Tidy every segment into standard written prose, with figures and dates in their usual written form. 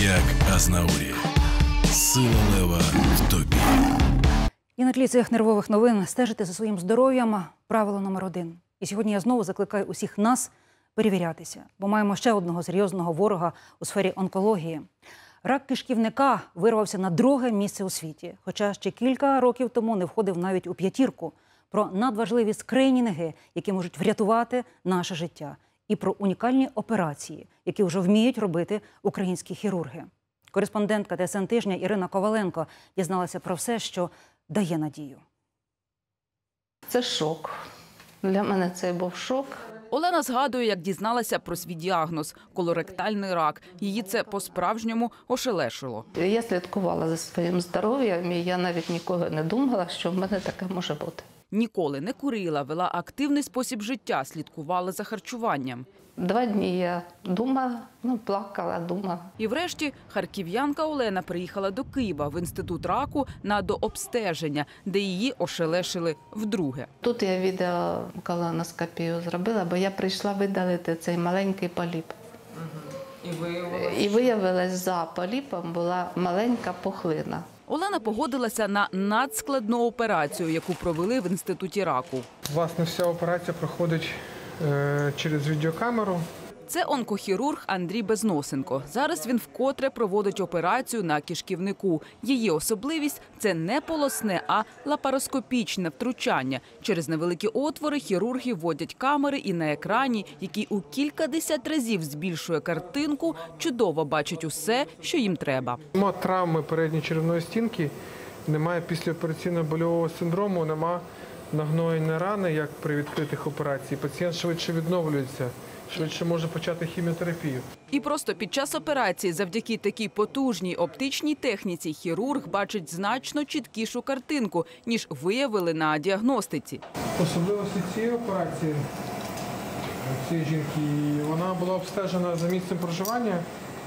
як Азнаурі. Сила лева в тобі. І на тлі цих нервових новин стежити за своїм здоров'ям – правило номер 1. І сьогодні я знову закликаю усіх нас перевірятися, бо маємо ще одного серйозного ворога у сфері онкології. Рак кишківника вирвався на 2-ге місце у світі, хоча ще кілька років тому не входив навіть у 5-ку. Про надважливі скринінги, які можуть врятувати наше життя. І про унікальні операції, які вже вміють робити українські хірурги. Кореспондентка ТСН «Тижня» Ірина Коваленко дізналася про все, що дає надію. Це шок. Для мене це був шок. Олена згадує, як дізналася про свій діагноз – колоректальний рак. Її це по-справжньому ошелешило. Я слідкувала за своїм здоров'ям, і я навіть ніколи не думала, що в мене таке може бути. Ніколи не курила, вела активний спосіб життя, слідкувала за харчуванням. 2 дні я думала, плакала, думала. І врешті харків'янка Олена приїхала до Києва в інститут раку на дообстеження, де її ошелешили вдруге. Тут я відеоколоноскопію зробила, бо я прийшла видалити цей маленький поліп. І виявилось, за поліпом була маленька пухлина. Олена погодилася на надскладну операцію, яку провели в інституті раку. Власне, вся операція проходить через відеокамеру. Це онкохірург Андрій Безносенко. Зараз він вкотре проводить операцію на кишківнику. Її особливість – це не полосне, а лапароскопічне втручання. Через невеликі отвори хірурги вводять камери і на екрані, який у кількадесят разів збільшує картинку, чудово бачать усе, що їм треба. Нема травми передньої черевної стінки, немає післяопераційного больового синдрому, немає нагноєння рани, як при відкритих операціях. Пацієнт швидше відновлюється, швидше може почати хіміотерапію. І просто під час операції завдяки такій потужній оптичній техніці хірург бачить значно чіткішу картинку, ніж виявили на діагностиці. Особливості цієї операції, цієї жінки, вона була обстежена за місцем проживання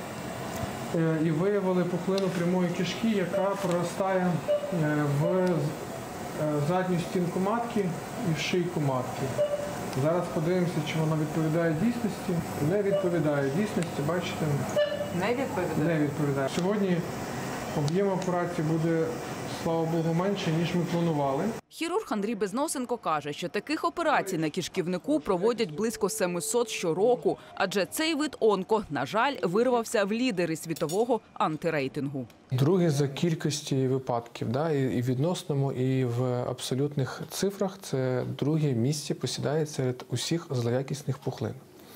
і виявили пухлину прямої кишки, яка проростає в задню стінку матки і в шийку матки. Зараз подивимося, чи вона відповідає дійсності. Не відповідає дійсності, бачите? Не відповідає? Не відповідає. Сьогодні об'єм операції буде, слава Богу, менше, ніж ми планували. Хірург Андрій Безносенко каже, що таких операцій на кишківнику проводять близько 700 щороку, адже цей вид онко, на жаль, вирвався в лідери світового антирейтингу. Друге за кількості випадків, і в відносному, і в абсолютних цифрах, це друге місце посідає серед усіх злоякісних пухлин.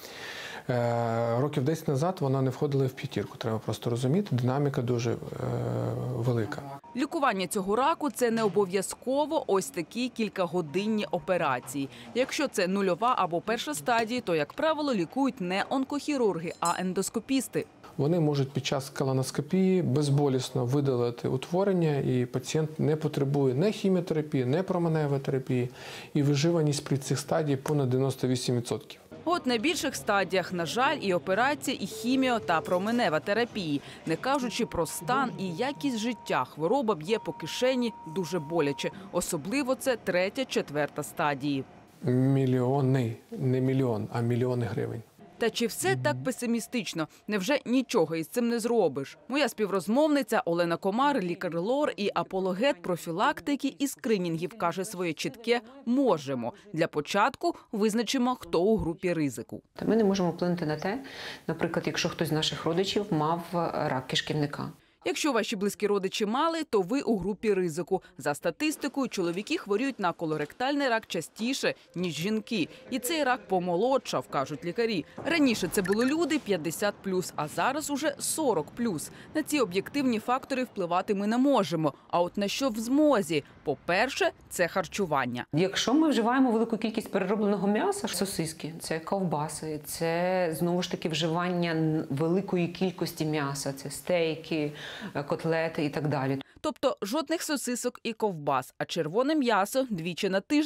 Років 10 назад вона не входила в 5-ку, треба просто розуміти, динаміка дуже велика. Лікування цього раку – це не обов'язково ось такі кількагодинні операції. Якщо це 0-ва або 1-ша стадії, то, як правило, лікують не онкохірурги, а ендоскопісти. Вони можуть під час колоноскопії безболісно видалити утворення, і пацієнт не потребує ні хіміотерапії, ні променевої терапії, і виживаність при цих стадіях понад 98%. От на більших стадіях, на жаль, і операція, і хіміо та променева терапії. Не кажучи про стан і якість життя, хвороба б'є по кишені дуже боляче. Особливо це 3-4 стадії. Мільйони, не мільйон, а мільйони гривень. Та чи все так песимістично? Невже нічого із цим не зробиш? Моя співрозмовниця Олена Комар, лікар-лор і апологет профілактики і скринінгів, каже своє чітке «можемо». Для початку визначимо, хто у групі ризику. Ми не можемо вплинути на те, наприклад, якщо хтось з наших родичів мав рак кишківника. Якщо ваші близькі родичі мали, то ви у групі ризику. За статистикою, чоловіки хворіють на колоректальний рак частіше, ніж жінки. І цей рак помолодшав, кажуть лікарі. Раніше це були люди 50+, а зараз уже 40+. На ці об'єктивні фактори впливати ми не можемо. А от на що в змозі? По-перше, це харчування. Якщо ми вживаємо велику кількість переробленого м'яса, сосиски, це ковбаси, це знову ж таки вживання великої кількості м'яса, це стейки, котлети і так далі. Тобто жодних сосисок і ковбас, а червоне м'ясо 2 на тиждень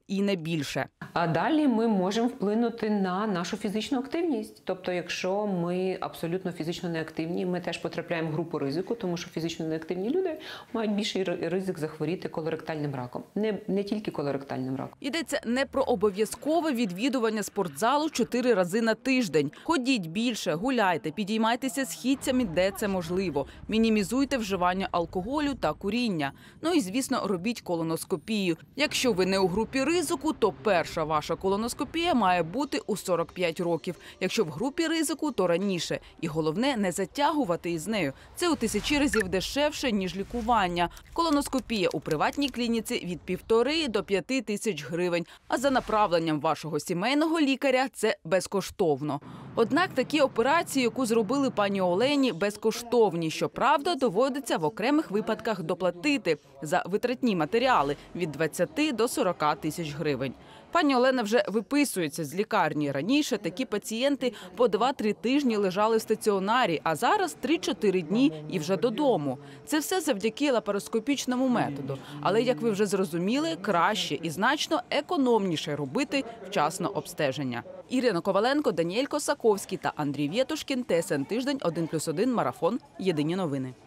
і не більше. А далі ми можемо вплинути на нашу фізичну активність. Тобто, якщо ми абсолютно фізично неактивні, ми теж потрапляємо в групу ризику, тому що фізично неактивні люди мають більший ризик захворіти колоректальним раком. Не тільки колоректальним раком. Йдеться не про обов'язкове відвідування спортзалу 4 рази на тиждень. Ходіть більше, гуляйте, підіймайтеся східцями, де це можливо. Мінімізуйте вживання алкоголю та куріння. Ну і, звісно, робіть колоноскопію. Якщо ви не у групі ризику, то перша ваша колоноскопія має бути у 45 років. Якщо в групі ризику, то раніше. І головне – не затягувати із нею. Це у 1000 разів дешевше, ніж лікування. Колоноскопія у приватній клініці від 1,5 до 5 тисяч гривень. А за направленням вашого сімейного лікаря – це безкоштовно. Однак такі операції, яку зробили пані Олені, безкоштовні. Щоправда, доводиться в окремих випадках доплатити за витратні матеріали від 20 до 40 тисяч гривень. Пані Олена вже виписується з лікарні. Раніше такі пацієнти по 2-3 тижні лежали в стаціонарі, а зараз 3-4 дні і вже додому. Це все завдяки лапароскопічному методу. Але, як ви вже зрозуміли, краще і значно економніше робити вчасно обстеження. Ірина Коваленко, Даніель Косаковський та Андрій Вєтушкін. ТСН Тиждень, 1+1, Марафон. Єдині новини.